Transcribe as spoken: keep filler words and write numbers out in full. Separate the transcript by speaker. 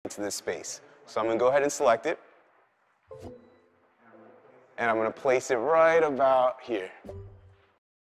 Speaker 1: into this space. So I'm gonna go ahead and select it. And I'm gonna place it right about here.